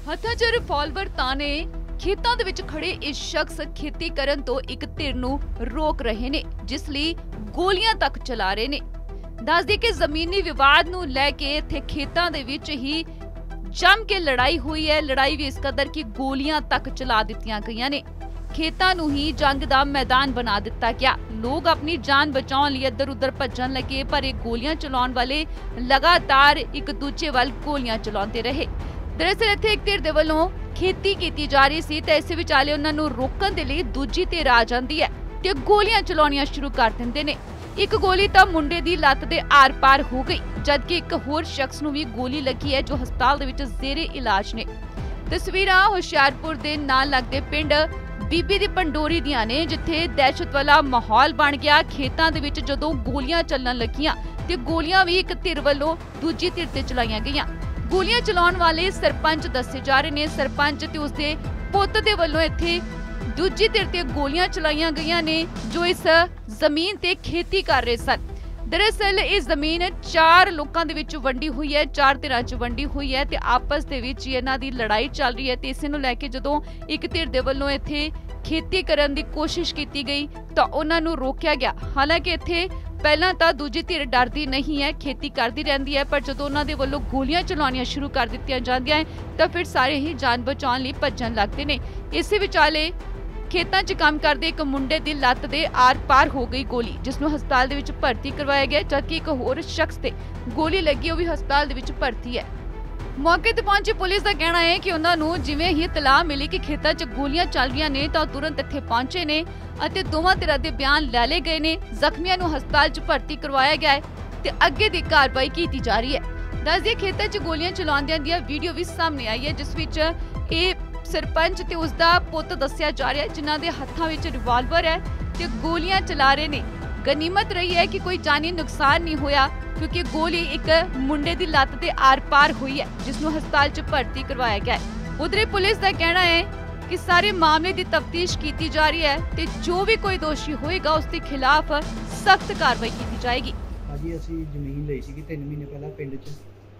ਹੱਥਾਂ 'ਚ ਰਿਵਾਲਵਰ ਤਾਣੇ ਖੇਤਾਂ ਦੇ ਵਿੱਚ ਖੜੇ ਇਹ ਸ਼ਖਸ ਖੇਤੀ ਕਰਨ ਤੋਂ ਇੱਕ ਧਿਰ ਨੂੰ ਰੋਕ ਰਹੇ ਨੇ, ਜਿਸ ਲਈ ਗੋਲੀਆਂ ਤੱਕ ਚਲਾ ਰਹੇ ਨੇ। ਦੱਸਦੀ ਕਿ ਜ਼ਮੀਨੀ ਵਿਵਾਦ ਨੂੰ ਲੈ ਕੇ ਇੱਥੇ ਖੇਤਾਂ ਦੇ ਵਿੱਚ ਹੀ ਜੰਮ ਕੇ ਲੜਾਈ ਹੋਈ ਹੈ। ਲੜਾਈ ਵੀ ਇਸ ਕਦਰ ਕਿ ਗੋਲੀਆਂ ਤੱਕ ਚਲਾ ਦਿੱਤੀਆਂ ਗਈਆਂ ਨੇ। ਖੇਤਾਂ ਨੂੰ ਹੀ ਜੰਗ ਦਾ ਮੈਦਾਨ ਬਣਾ ਦਿੱਤਾ ਗਿਆ। ਲੋਕ ਆਪਣੀ ਜਾਨ ਬਚਾਉਣ ਲਈ ਇੱਧਰ ਉੱਧਰ ਭੱਜਣ ਲੱਗੇ, ਪਰ ਇਹ ਗੋਲੀਆਂ ਚਲਾਉਣ ਵਾਲੇ ਲਗਾਤਾਰ ਇੱਕ ਦੂਜੇ ਵੱਲ ਗੋਲੀਆਂ ਚਲਾਉਂਦੇ ਰਹੇ। ਦਰਅਸਲ ਇੱਥੇ ਇੱਕ ਧਿਰ ਦੇ ਵੱਲੋਂ ਖੇਤੀ ਕੀਤੀ ਜਾ ਰਹੀ ਸੀ ਤੇ ਇਸ ਵਿਚਾਲੇ ਉਹਨਾਂ ਨੂੰ ਰੋਕਣ ਦੇ ਲਈ ਦੂਜੀ ਧਿਰ ਆ ਜਾਂਦੀ ਹੈ ਤੇ ਗੋਲੀਆਂ ਚਲਾਉਣੀਆਂ ਸ਼ੁਰੂ ਕਰ ਦਿੰਦੇ ਨੇ। ਇੱਕ ਗੋਲੀ ਤਾਂ ਮੁੰਡੇ ਦੀ ਲੱਤ ਦੇ ਆਰ-ਪਾਰ ਹੋ ਗਈ, ਜਦਕਿ ਇੱਕ ਹੋਰ ਸ਼ਖਸ ਨੂੰ ਵੀ ਗੋਲੀ ਲੱਗੀ ਹੈ ਜੋ ਹਸਪਤਾਲ ਦੇ ਵਿੱਚ ਜ਼ੇਰੇ ਇਲਾਜ ਨੇ। ਤਸਵੀਰਾਂ ਹੁਸ਼ਿਆਰਪੁਰ ਦੇ ਨਾਲ ਲੱਗਦੇ ਪਿੰਡ ਬੀਬੀ ਦੀ ਪੰਡੋਰੀ ਦੀਆਂ ਨੇ, ਜਿੱਥੇ ਦਹਿਸ਼ਤ ਵਾਲਾ ਮਾਹੌਲ ਬਣ ਗਿਆ। ਖੇਤਾਂ ਦੇ ਵਿੱਚ ਜਦੋਂ ਗੋਲੀਆਂ ਚੱਲਣ ਲੱਗੀਆਂ ਤੇ ਗੋਲੀਆਂ ਵੀ ਇੱਕ ਧਿਰ ਵੱਲੋਂ ਦੂਜੀ ਧਿਰ ਤੇ ਚਲਾਈਆਂ ਗਈਆਂ। ਗੋਲੀਆਂ ਚਲਾਉਣ ਵਾਲੇ ਸਰਪੰਚ ਦੱਸੇ ਜਾ ਰਹੇ ਨੇ। ਸਰਪੰਚ ਤੇ ਉਸਦੇ ਪੁੱਤ ਦੇ ਵੱਲੋਂ ਇੱਥੇ ਦੂਜੀ ਧਿਰ ਤੇ ਗੋਲੀਆਂ ਚਲਾਈਆਂ ਗਈਆਂ ਨੇ, ਜੋ ਇਸ ਜ਼ਮੀਨ ਤੇ ਖੇਤੀ ਕਰ ਰਹੇ ਸਨ। ਦਰਅਸਲ ਇਹ ਜ਼ਮੀਨ 4 ਲੋਕਾਂ ਦੇ ਵਿੱਚ ਵੰਡੀ ਹੋਈ ਹੈ, 4 ਧਿਰਾਂ 'ਚ ਵੰਡੀ ਹੋਈ ਹੈ ਤੇ ਆਪਸ ਦੇ ਵਿੱਚ ਇਹਨਾਂ ਦੀ ਲੜਾਈ ਚੱਲ ਰਹੀ ਹੈ। ਤੇ ਇਸੇ ਨੂੰ ਲੈ ਕੇ ਜਦੋਂ ਇੱਕ ਧਿਰ ਦੇ ਵੱਲੋਂ ਇੱਥੇ ਖੇਤੀ ਕਰਨ ਦੀ ਕੋਸ਼ਿਸ਼ ਕੀਤੀ ਗਈ ਤਾਂ ਉਹਨਾਂ ਨੂੰ ਰੋਕਿਆ ਗਿਆ। ਹਾਲਾਂਕਿ ਇੱਥੇ ਪਹਿਲਾਂ ਤਾਂ ਦੂਜੀ ਧਿਰ ਡਰਦੀ ਨਹੀਂ ਹੈ, ਖੇਤੀ ਕਰਦੀ ਰਹਿੰਦੀ ਹੈ, ਪਰ ਜਦੋਂ ਉਹਨਾਂ ਦੇ ਵੱਲੋਂ ਗੋਲੀਆਂ ਚਲਾਉਣੀਆਂ ਸ਼ੁਰੂ ਕਰ ਦਿੱਤੀਆਂ ਜਾਂਦੀਆਂ ਤਾਂ ਫਿਰ ਸਾਰੇ ਹੀ ਜਾਨ ਬਚਾਉਣ ਲਈ ਭੱਜਣ ਲੱਗਦੇ ਨੇ। ਇਸੇ ਵਿਚਾਲੇ ਖੇਤਾਂ 'ਚ ਕੰਮ ਕਰਦੇ ਇੱਕ ਮੁੰਡੇ ਦੀ ਲੱਤ ਦੇ ਆਰ-ਪਾਰ ਹੋ ਗਈ ਗੋਲੀ, ਜਿਸ ਨੂੰ ਹਸਪਤਾਲ ਦੇ ਵਿੱਚ ਭਰਤੀ ਕਰਵਾਇਆ ਗਿਆ, ਜਦਕਿ ਇੱਕ ਹੋਰ ਸ਼ਖਸ ਤੇ ਗੋਲੀ ਲੱਗੀ, ਉਹ ਵੀ ਹਸਪਤਾਲ ਦੇ ਵਿੱਚ ਭਰਤੀ ਹੈ। ਮੌਕੇ ਤੇ ਪਹੁੰਚੀ ਪੁਲਿਸ ਦਾ ਕਹਿਣਾ ਹੈ ਕਿ ਉਹਨਾਂ ਨੂੰ ਜਿਵੇਂ ਹੀ ਇਤਲਾਹ ਮਿਲੀ ਕਿ ਖੇਤਾਂ 'ਚ ਗੋਲੀਆਂ ਚੱਲ ਰਹੀਆਂ ਨੇ ਤਾਂ ਤੁਰੰਤ ਇੱਥੇ ਪਹੁੰਚੇ ਨੇ ਅਤੇ ਦੋਵਾਂ ਧਿਰਾਂ ਦੇ ਬਿਆਨ ਲੈ ਲਏ ਗਏ ਨੇ। ਜ਼ਖਮੀਆਂ ਨੂੰ ਹਸਪਤਾਲ 'ਚ ਭਰਤੀ ਕਰਵਾਇਆ ਗਿਆ ਹੈ ਤੇ ਅੱਗੇ ਦੀ ਕਾਰਵਾਈ ਕੀਤੀ ਜਾ ਰਹੀ ਹੈ। ਦੱਸਦੇ ਖੇਤਾਂ 'ਚ ਗੋਲੀਆਂ ਚਲਾਉਂਦਿਆਂ ਦੀਆਂ ਵੀਡੀਓ ਵੀ ਸਾਹਮਣੇ ਆਈ ਹੈ, ਜਿਸ ਵਿੱਚ ਇਹ ਸਰਪੰਚ ਤੇ ਉਸਦਾ ਪੁੱਤ ਦੱਸਿਆ ਜਾ ਰਿਹਾ ਹੈ, ਜਿਨ੍ਹਾਂ ਦੇ ਹੱਥਾਂ ਵਿੱਚ ਰਿਵਾਲਵਰ ਹੈ ਤੇ ਗੋਲੀਆਂ ਚਲਾ ਰਹੇ ਨੇ। ਗਨੀਮਤ ਰਹੀ ਹੈ ਕਿ ਕੋਈ ਜਾਨੀ ਨੁਕਸਾਨ ਨਹੀਂ ਹੋਇਆ, ਕਿਉਂਕਿ ਗੋਲੀ ਇੱਕ ਮੁੰਡੇ ਦੀ ਲੱਤ ਦੇ ਆਰ-ਪਾਰ ਹੋਈ ਹੈ, ਜਿਸ ਨੂੰ ਹਸਪਤਾਲ 'ਚ ਭਰਤੀ ਕਰਵਾਇਆ ਗਿਆ ਹੈ। ਉਧਰੇ ਪੁਲਿਸ ਦਾ ਕਹਿਣਾ ਹੈ ਕਿ ਸਾਰੇ ਮਾਮਲੇ ਦੀ ਤਫਤੀਸ਼ ਕੀਤੀ ਜਾ ਰਹੀ ਹੈ ਤੇ ਜੋ ਵੀ ਕੋਈ ਦੋਸ਼ੀ ਹੋਏਗਾ ਉਸ ਦੇ ਖਿਲਾਫ ਸਖਤ ਕਾਰਵਾਈ ਕੀਤੀ ਜਾਏਗੀ। ਹਾਂਜੀ, ਅਸੀਂ ਜ਼ਮੀਨ ਲਈ ਸੀ 3 ਮਹੀਨੇ ਪਹਿਲਾਂ ਪਿੰਡ 'ਚ,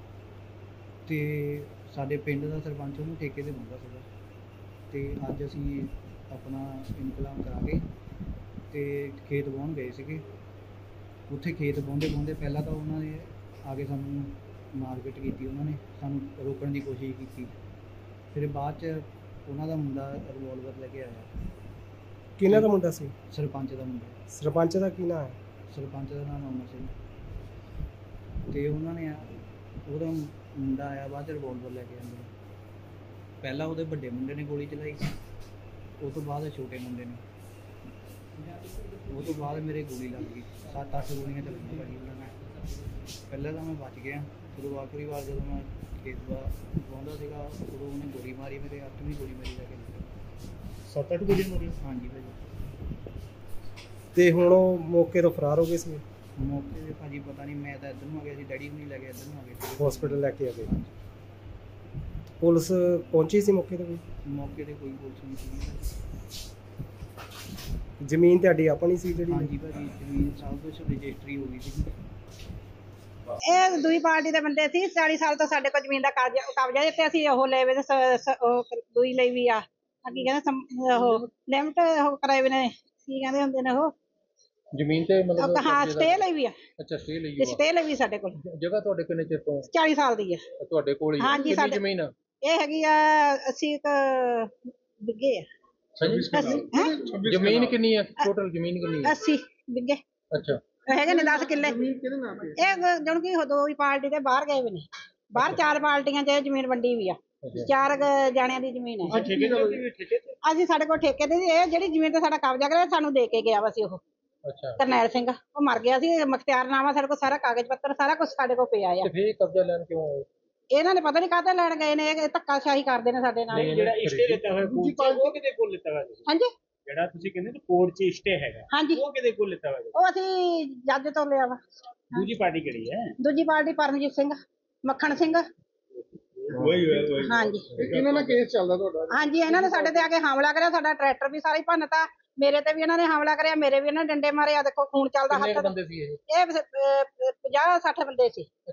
ਤੇ ਸਾਡੇ ਪਿੰਡ ਦਾ ਸਰਪੰਚ ਉਹਨੂੰ ਠੇਕੇ ਤੇ ਦਿੰਦਾ ਸੀਗਾ। ਤੇ ਅੱਜ ਅਸੀਂ ਆਪਣਾ ਇਨਕਲਾਮ ਕਰਾ ਕੇ ਤੇ ਖੇਤ ਵਾਹੁਣ ਗਏ ਸੀਗੇ। ਉੱਥੇ ਖੇਤ ਵਾਹੁੰਦੇ ਪਹਿਲਾਂ ਤਾਂ ਉਹਨਾਂ ਨੇ ਆ ਕੇ ਸਾਨੂੰ ਮਾਰਪੀਟ ਕੀਤੀ, ਉਹਨਾਂ ਨੇ ਸਾਨੂੰ ਰੋਕਣ ਦੀ ਕੋਸ਼ਿਸ਼ ਕੀਤੀ। ਫਿਰ ਬਾਅਦ 'ਚ ਉਹਨਾਂ ਦਾ ਮੁੰਡਾ ਰਿਵਾਲਵਰ ਲੈ ਕੇ ਆਇਆ। ਕਿਹਨਾਂ ਦਾ ਮੁੰਡਾ ਸੀ? ਸਰਪੰਚ ਦਾ ਮੁੰਡਾ। ਸਰਪੰਚ ਦਾ ਕੀ ਨਾਮ ਹੈ? ਸਰਪੰਚ ਦਾ ਨਾਮ ਅਮਰ ਸਿੰਘ। ਤੇ ਉਹਨਾਂ ਨੇ ਉਹਦਾ ਮੁੰਡਾ ਆਇਆ, ਬਾਅਦ 'ਚ ਰਿਵਾਲਵਰ ਲੈ ਕੇ ਆਉਂਦੇ। ਪਹਿਲਾਂ ਉਹਦੇ ਵੱਡੇ ਮੁੰਡੇ ਨੇ ਗੋਲੀ ਚਲਾਈ, ਉਹ ਤੋਂ ਬਾਅਦ ਛੋਟੇ ਮੁੰਡੇ ਨੇ, ਉਹ ਤੋਂ ਬਾਅਦ ਮੇਰੇ ਗੋਲੀ ਲੱਗ ਗਈ। 7-8 ਗੋਲੀਆਂ ਚੱਲੀਆਂ ਭਾਜੀ ਉਹਨਾਂ ਨੇ। ਪਹਿਲਾਂ ਤਾਂ ਮੈਂ ਬਚ ਗਿਆ, ਜਦੋਂ ਆਖਰੀ ਵਾਰ ਜਦੋਂ ਮੈਂ ਖੇਤ ਵਾਹੁੰਦਾ ਸੀਗਾ ਉਦੋਂ ਉਹਨੇ ਗੋਲੀ ਮਾਰੀ, ਮੇਰੇ 8ਵੀਂ ਗੋਲੀ ਮੇਰੀ ਲੈ ਕੇ। 7-8 ਗੋਲੀਆਂ ਮਾਰੀਆਂ? ਹਾਂਜੀ ਭਾਜੀ। ਤੇ ਹੁਣ ਉਹ ਮੌਕੇ ਤੋਂ ਫਰਾਰ ਹੋ ਗਏ ਸੀ? ਮੌਕੇ 'ਤੇ ਭਾਜੀ ਪਤਾ ਨਹੀਂ, ਮੈਂ ਤਾਂ ਇੱਧਰ ਨੂੰ ਆ ਗਿਆ ਸੀ, ਡੈਡੀ ਨੂੰ ਨਹੀਂ ਲੈ ਕੇ ਇੱਧਰ ਨੂੰ ਆ ਗਏ ਸੀ, ਹਸਪੀਟਲ ਲੈ ਕੇ ਆ ਗਏ। ਪੁਲਿਸ ਪਹੁੰਚੀ ਸੀ ਮੌਕੇ ਤੇ? ਮੌਕੇ 'ਤੇ ਕੋਈ ਪੁਲਿਸ ਨਹੀਂ ਸੀ। ਜ਼ਮੀਨ ਤੁਹਾਡੀ ਆਪਣੀ ਸੀ ਜਿਹੜੀ? ਹਾਂਜੀ ਭਾਜੀ, ਜ਼ਮੀਨ ਸਭ ਕੁਛ ਰਜਿਸਟਰੀ ਹੋ ਗਈ ਸੀ। ਇਹ ਦੂਜੀ ਪਾਰਟੀ ਦੇ ਬੰਦੇ ਸੀ। 40 ਸਾਲ ਤੋਂ ਸਾਡੇ ਕੋਲ ਜ਼ਮੀਨ ਦਾ ਕਬਜ਼ਾ ਤੇ ਅਸੀਂ ਉਹ ਲੈ ਵੇ ਦੂਈ ਲਈ ਵੀ ਆ ਕੀ ਕਹਿੰਦੇ ਉਹ ਲਿਮਟ ਉਹ ਕਰਾਏ ਵੀ ਨੇ, ਕੀ ਕਹਿੰਦੇ ਹੁੰਦੇ ਨੇ ਉਹ ਜ਼ਮੀਨ ਤੇ ਮਤਲਬ ਹਾਂ ਸਟੇ ਲਈ ਵੀ ਆ। ਅੱਛਾ, ਸਟੇ ਲਈ ਆ। ਸਟੇ ਲਈ ਵੀ ਸਾਡੇ ਕੋਲ ਜਗ੍ਹਾ ਤੁਹਾਡੇ ਕਿੰਨੇ ਚਿਰ ਤੋਂ? 40 ਸਾਲ ਦੀ ਆ ਤੁਹਾਡੇ ਕੋਲ ਹੀ? ਹਾਂਜੀ, ਕਿੰਨੀ ਜ਼ਮੀਨ ਆ? ਇਹ ਹੈਗੀ ਆ 80 ਬਿੱਗੇ ਆ। ਜ਼ਮੀਨ ਕਿੰਨੀ ਆ ਟੋਟਲ? ਜ਼ਮੀਨ ਕਿੰਨੀ ਆ? 80 ਬਿੱਗੇ। ਅੱਛਾ, ਹੈਗੇ ਨੇ 10 ਕਿੱਲੇ। ਇਹ ਜਣ ਕੀ ਦੋ ਹੀ ਪਾਰਟੀ ਦੇ ਬਾਹਰ ਗਏ ਵੀ ਨੇ, ਬਾਹਰ 4 ਪਾਰਟੀਆਂ 'ਚ ਜ਼ਮੀਨ ਵੰਡੀ ਵੀ ਆ। 4 ਜਾਣਿਆਂ ਦੀ ਜ਼ਮੀਨ ਹੈ। ਅਸੀਂ ਸਾਡੇ ਕੋਲ ਠੇਕੇ ਤੇ ਇਹ ਜਿਹੜੀ ਜ਼ਮੀਨ ਤੇ ਸਾਡਾ ਕਬਜ਼ਾ ਕਰਿਆ ਸਾਨੂੰ ਦੇ ਕੇ ਗਿਆ ਵਾ ਸੀ ਉਹ। ਅੱਛਾ, ਕਰਨੈਲ ਸਿੰਘ, ਉਹ ਮਰ ਗਿਆ ਸੀ। ਮੁਖਤਿਆਰਨਾਮਾ ਸਾਡੇ ਕੋਲ ਸਾਰਾ ਕਾਗਜ਼ ਪੱਤਰ ਸਾਰਾ ਕੁਝ ਸਾਡੇ ਕੋਲ ਪਿਆ ਆ। ਤੇ ਫਿਰ ਕਬਜ਼ਾ ਲੈਣ ਕਿਉਂ ਆਏ? ਇਹਨਾਂ ਨੇ ਪਤਾ ਨਹੀਂ ਕਾਹਤੇ ਲੈਣ ਗਏ ਨੇ, ਇਹ ਧੱਕਾਸ਼ਾਹੀ ਕਰਦੇ ਨੇ ਸਾਡੇ ਨਾਲ। ਜਿਹੜਾ ਇਸ਼ਤੇ ਦਿੱਤਾ ਹੋਇਆ ਕੋਰਟ 'ਚ, ਉਹ ਕਿਹਦੇ ਕੋਲ ਲਿੱਤਾ ਹੋਇਆ ਤੁਸੀਂ? ਹਾਂਜੀ, ਜਿਹੜਾ ਤੁਸੀਂ ਕਹਿੰਦੇ ਨਾ ਕੋਰਟ 'ਚ ਇਸ਼ਤੇ ਹੈਗਾ, ਹਾਂਜੀ, ਉਹ ਕਿਹਦੇ ਕੋਲ ਲਿੱਤਾ ਹੋਇਆ? ਉਹ ਅਸੀਂ ਜੱਜ ਤੋਂ ਲਿਆ ਵਾ। ਦੂਜੀ ਪਾਰਟੀ ਕਿਹੜੀ ਹੈ? ਦੂਜੀ ਪਾਰਟੀ ਪਰਮਜੀਤ ਸਿੰਘ, ਮੱਖਣ ਸਿੰਘ। ਹਾਂਜੀ, ਇਹਨਾਂ ਨਾਲ ਕੇਸ ਚੱਲਦਾ ਤੁਹਾਡਾ? ਹਾਂਜੀ, ਇਹਨਾਂ ਨੇ ਸਾਡੇ ਤੇ ਆ ਕੇ ਹਮਲਾ ਕਰਿਆ, ਸਾਡਾ ਟਰੈਕਟਰ ਵੀ ਸਾਰਾ ਹੀ ਭੰਨਤਾ। ਮੇਰੇ ਤੇ ਵੀ ਇਹਨਾਂ ਨੇ ਹਮਲਾ ਕਰਿਆ, ਮੇਰੇ ਵੀ ਇਹਨਾਂ ਨੇ ਡੰਡੇ ਮਾਰੇ। ਆ ਦੇਖੋ ਖੂਨ ਚੱਲਦਾ ਹੱਥ। ਬੰਦੇ ਸੀ ਇਹ? ਇਹ 50-60 ਬੰਦੇ ਸੀ।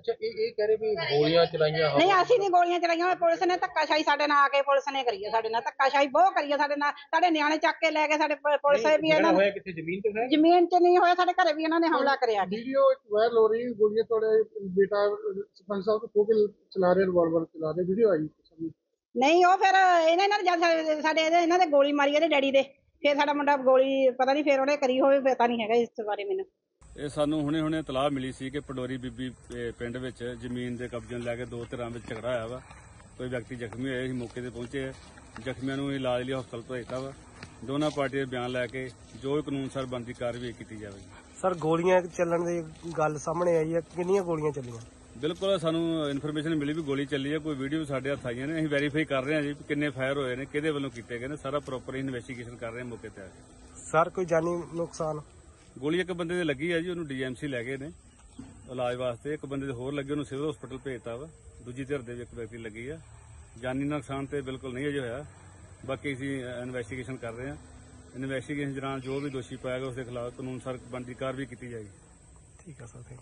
ਅੱਛਾ ਇਹ ਕਹਿ ਰਹੇ ਵੀ ਗੋਲੀਆਂ ਚਲਾਈਆਂ ਨਹੀਂ ਅਸੀਂ ਨਹੀਂ ਗੋਲੀਆਂ ਚਲਾਈਆਂ, ਪੁਲਿਸ ਨੇ ਧੱਕਾਸ਼ਾਹੀ ਸਾਡੇ ਨਾਲ ਆ ਕੇ ਪੁਲਿਸ ਨੇ ਕਰੀ ਹੈ, ਸਾਡੇ ਨਾਲ ਧੱਕਾਸ਼ਾਹੀ ਬਹੁਤ ਕਰੀ ਹੈ ਸਾਡੇ ਨਾਲ। ਸਾਡੇ ਨਿਆਣੇ ਚੱਕ ਕੇ ਲੈ ਗਏ, ਸਾਡੇ ਪੁਲਿਸ ਵੀ ਇਹਨਾਂ ਹੋਇਆ ਕਿੱਥੇ ਜ਼ਮੀਨ ਤੇ ਹੋਇਆ? ਜ਼ਮੀਨ 'ਚ ਨਹੀਂ ਹੋਇਆ, ਸਾਡੇ ਘਰੇ ਵੀ ਇਹਨਾਂ ਨੇ ਹਮਲਾ ਕਰਿਆ। ਵੀਡੀਓ ਵਾਇਰਲ ਹੋ ਰਹੀ, ਗੋਲੀਆਂ ਤੁਹਾਡੇ ਬੇਟਾ ਸਰਪੰਚ ਸਾਹਿਬ ਖੋ ਕੇ ਚਲਾ ਰਹੇ, ਰਿਵਾਲਵਰ ਚਲਾ ਰਹੇ, ਵੀਡੀਓ ਆਈ ਨਹੀਂ ਉਹ ਫਿਰ ਇਹਨਾਂ ਨੇ ਜਦ ਸਾਡੇ ਇਹਨਾਂ ਦੇ ਗੋਲੀ ਮਾਰੀ ਇਹਦੇ ਡੈਡੀ ਦੇ, ਫਿਰ ਸਾਡਾ ਮੁੰਡਾ ਗੋਲੀ ਪਤਾ ਨਹੀਂ ਫਿਰ ਉਹਨੇ ਕਰੀ ਹੋਵੇ, ਪਤਾ ਨਹੀਂ ਹੈਗਾ ਇਸ ਬਾਰੇ ਮੈਨੂੰ। ਇਹ ਸਾਨੂੰ ਹੁਣੇ ਇਤਲਾਹ ਮਿਲੀ ਸੀ ਕਿ ਪੰਡੋਰੀ ਬੀਬੀ ਪਿੰਡ ਵਿੱਚ ਜ਼ਮੀਨ ਦੇ ਕਬਜ਼ੇ ਨੂੰ ਲੈ ਕੇ ਦੋ ਧਿਰਾਂ ਵਿੱਚ ਝਗੜਾ ਹੋਇਆ ਵਾ। ਕੋਈ ਵਿਅਕਤੀ ਜ਼ਖਮੀ ਹੋਏ, ਅਸੀਂ ਮੌਕੇ ਤੇ ਪਹੁੰਚੇ, ਜ਼ਖਮੀਆਂ ਨੂੰ ਇਲਾਜ ਲਈ ਹਸਪਤਾਲ ਭੇਜਤਾ ਵਾ। ਦੋਨਾਂ ਪਾਰਟੀਆਂ ਦੇ ਬਿਆਨ ਲੈ ਕੇ ਜੋ ਵੀ ਕਾਨੂੰਨ ਸਰ ਬਣਦੀ ਕਾਰਵਾਈ ਕੀਤੀ ਜਾਵੇਗੀ। ਸਰ ਗੋਲੀਆਂ ਚੱਲਣ ਦੀ ਗੱਲ ਸਾਹਮਣੇ ਆਈ ਹੈ, ਕਿੰਨੀਆਂ ਗੋਲੀਆਂ ਚੱਲੀਆਂ? ਬਿਲਕੁਲ ਸਾਨੂੰ ਇਨਫੋਰਮੇਸ਼ਨ ਮਿਲੀ ਵੀ ਗੋਲੀ ਚੱਲੀ ਹੈ, ਕੋਈ ਵੀਡੀਓ ਸਾਡੇ ਹੱਥ ਆਈਆਂ ਨੇ, ਅਸੀਂ ਵੈਰੀਫਾਈ ਕਰ ਰਹੇ ਹਾਂ ਜੀ ਕਿੰਨੇ ਫਾਇਰ ਹੋਏ ਨੇ, ਕਿਹਦੇ ਵੱਲੋਂ ਕੀਤੇ ਗਏ ਨੇ, ਸਾਰਾ ਪ੍ਰੋਪਰ ਇਨਵੈਸਟੀਗੇਸ਼ਨ ਕਰ ਰਹੇ ਹਾਂ ਮੌਕੇ ਤੇ ਆ ਕੇ। ਸਰ ਕੋਈ ਜਾਨੀ ਨੁਕਸਾਨ? ਗੋਲੀ ਇੱਕ ਬੰਦੇ ਦੇ ਲੱਗੀ ਹੈ ਜੀ, ਉਹਨੂੰ ਡੀਐਮਸੀ ਲੈ ਗਏ ਨੇ ਇਲਾਜ ਵਾਸਤੇ। ਇੱਕ ਬੰਦੇ ਦੇ ਹੋਰ ਲੱਗੇ, ਉਹਨੂੰ ਸਿਵਲ ਹਸਪੀਟਲ ਭੇਜਤਾ ਵਾ। ਦੂਜੀ ਧਿਰ ਦੇ ਵੀ ਇੱਕ ਵਿਅਕਤੀ ਲੱਗੀ ਆ। ਜਾਨੀ ਨੁਕਸਾਨ ਤੇ ਬਿਲਕੁਲ ਨਹੀਂ ਅਜੇ ਹੋਇਆ, ਬਾਕੀ ਅਸੀਂ ਇਨਵੈਸਟੀਗੇਸ਼ਨ ਕਰ ਰਹੇ ਹਾਂ। ਇਨਵੈਸਟੀਗੇਸ਼ਨ ਦੌਰਾਨ ਜੋ ਵੀ ਦੋਸ਼ੀ ਪਾਏਗਾ ਉਸ ਦੇ ਖਿਲਾਫ ਕਾਨੂੰਨ ਸਰ ਬਣਦੀ ਕਾਰਵਾਈ ਕੀਤੀ ਜਾਏਗੀ। ਠੀਕ ਹੈ ਸਰ।